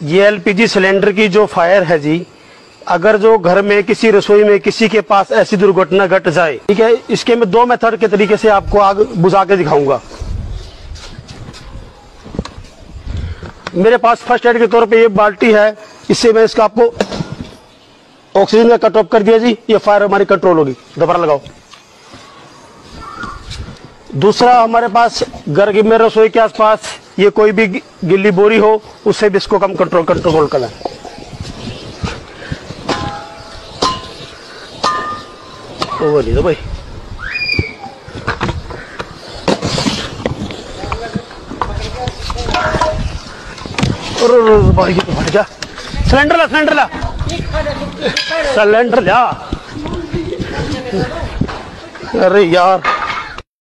ये LPG cylinder की जो फायर है जी, अगर जो घर में किसी रसोई में किसी के पास ऐसी दुर्घटना घट जाए, ठीक है, इसके मैं 2 मेथड के तरीके से आपको आग बुझा के दिखाऊंगा। मेरे पास फर्स्ट एड के तौर पे ये बाल्टी है, इससे मैं इसका आपको ऑक्सीजन का कट ऑफ कर दिया जी, ये फायर हमारी कंट्रोल होगी। दोबारा लगाओ। दूसरा हमारे पास घर की में रसोई के आसपास ये कोई भी गिल्ली बोरी हो, उससे भी इसको कम कंट्रोल करना है। वो नहीं दो भाई, भाई तो फट गया। सिलेंडर ला, सिलेंडर ला, सिलेंडर ला। अरे यार